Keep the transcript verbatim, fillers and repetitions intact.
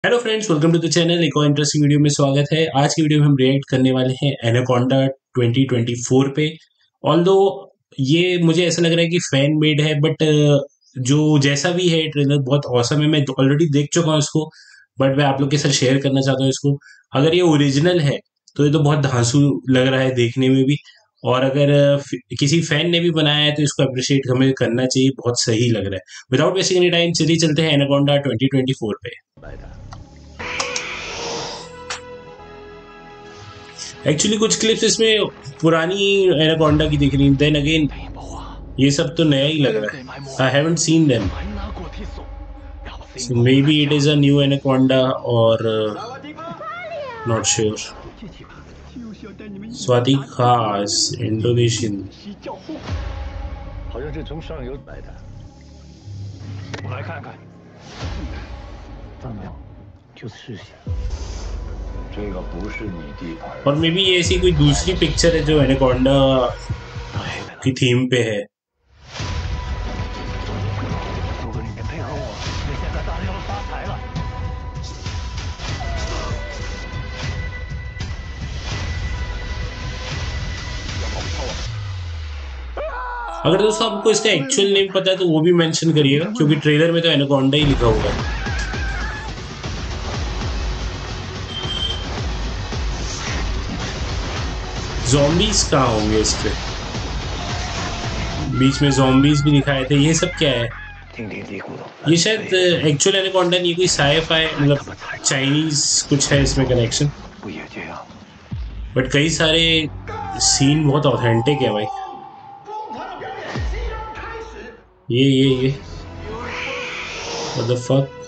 Hello friends, welcome to the channel. एक और interesting video में स्वागत है। आज की वीडियो में हम रिएक्ट करने वाले हैं एनाकोंडा ट्वेंटी ट्वेंटी फोर पे। ऑल्दो ये मुझे ऐसा लग रहा है कि फैन मेड है, बट जो जैसा भी है ट्रेलर बहुत औसम है। मैं ऑलरेडी देख चुका हूँ इसको, बट मैं आप लोग के साथ शेयर करना चाहता हूँ इसको। अगर ये ओरिजिनल है तो ये तो बहुत धांसू लग रहा है देखने में भी, और अगर फ- किसी फैन ने भी बनाया है तो इसको अप्रिशिएट हमें करना चाहिए। बहुत सही लग रहा है। विदाउट वेस्टिंग एनी टाइम चलिए चलते हैं एनाकोंडा ट्वेंटी ट्वेंटी फोर पे। एक्चुअली कुछ क्लिप्स इसमें पुरानी एनाकोंडा की दिख रही, देन अगेन ये सब तो नया ही लग रहा है। I haven't seen them, so maybe it is a new Anaconda और नॉट श्योर। स्वाति खास इंडोनेशियन। और मे बी ये ऐसी कोई दूसरी पिक्चर है जो एनाकोंडा की थीम पे है। अगर दोस्तों आपको इसका एक्चुअल नेम पता है तो वो भी मेंशन करिएगा, क्योंकि ट्रेलर में तो एनाकोंडा ही लिखा हुआ है। ज़ॉम्बीज कहाँ होंगे इस पे? बीच में ज़ॉम्बीज भी दिखाए थे। ये सब क्या है? ये शायद एक्चुअल एनाकोंडा नहीं, कोई साइ-फाई मतलब चाइनीज कुछ है इसमें कनेक्शन। बट कई सारे सीन बहुत ऑथेंटिक है भाई। ये ये ये व्हाट द फक।